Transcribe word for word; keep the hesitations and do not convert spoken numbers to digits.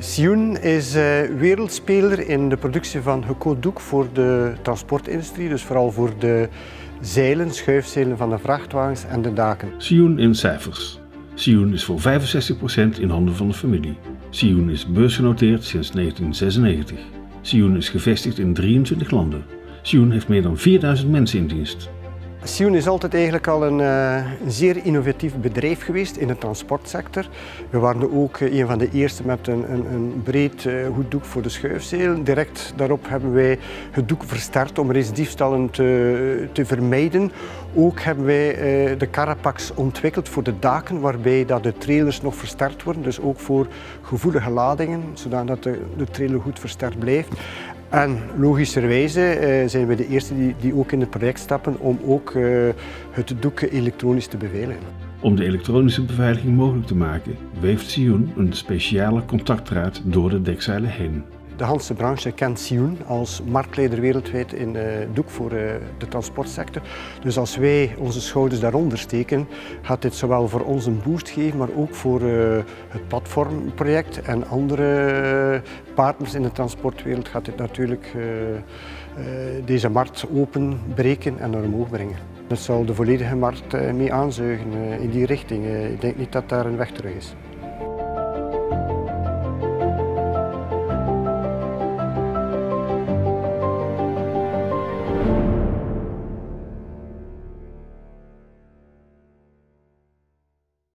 Sioen is uh, wereldspeler in de productie van gekookt doek voor de transportindustrie, dus vooral voor de zeilen, schuifzeilen van de vrachtwagens en de daken. Sioen in cijfers. Sioen is voor vijfenzestig procent in handen van de familie. Sioen is beursgenoteerd sinds negentien zesennegentig. Sioen is gevestigd in drieëntwintig landen. Sioen heeft meer dan vierduizend mensen in dienst. Sioen is altijd eigenlijk al een, uh, een zeer innovatief bedrijf geweest in de transportsector. We waren ook uh, een van de eerste met een, een, een breed uh, goed doek voor de schuifzeilen. Direct daarop hebben wij het doek versterkt om recidiefstallen te, te vermijden. Ook hebben wij uh, de Carapax ontwikkeld voor de daken, waarbij dat de trailers nog versterkt worden. Dus ook voor gevoelige ladingen, zodat de, de trailer goed versterkt blijft. En logischerwijze uh, zijn we de eerste die, die ook in het project stappen om ook uh, het doek elektronisch te beveiligen. Om de elektronische beveiliging mogelijk te maken, weeft Sioen een speciale contactdraad door de dekzeilen heen. De hele branche kent Sioen als marktleider wereldwijd in uh, doek voor uh, de transportsector. Dus als wij onze schouders daaronder steken, gaat dit zowel voor ons een boost geven, maar ook voor uh, het platformproject en andere partners in de transportwereld gaat dit natuurlijk uh, uh, deze markt openbreken en naar omhoog brengen. Dat zal de volledige markt uh, mee aanzuigen uh, in die richting. Uh, ik denk niet dat daar een weg terug is.